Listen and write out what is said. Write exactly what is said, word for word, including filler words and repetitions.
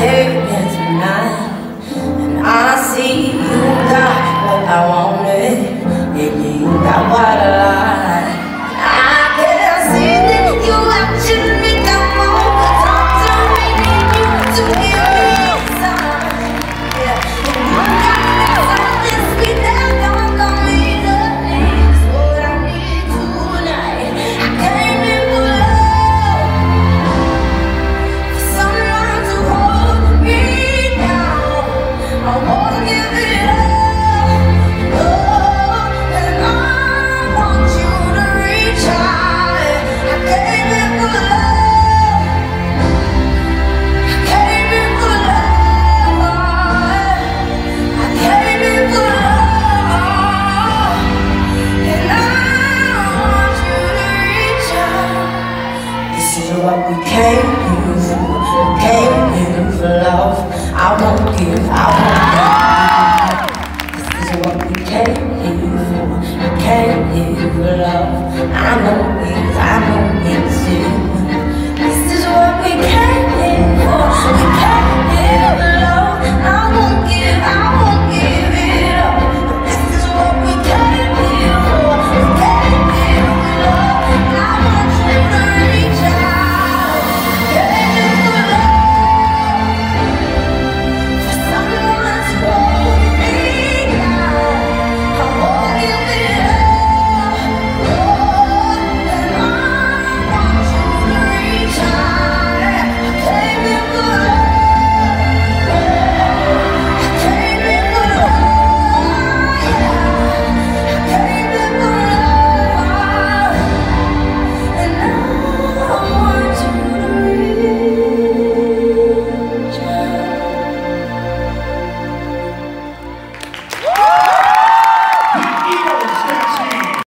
came here tonight, and I see you got what I wanted, and you got what I like. I can see that you watching me come over, talk to me, need you to give me some. Yeah, and you got something sweet that don't come easily. It's what I need tonight. I came here for love, for someone to hold me down. I wanna give it up, oh, and I want you to reach out. I came here for love, I came here for love, I came here for love, and I want you to reach out. This is what we came here for, we came here for love. I won't give, I won't